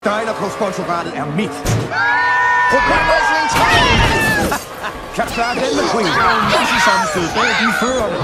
Dinoco-sponsoratet er mit. Kan du klare den med Queen? Masse sammenstød bag de førerne.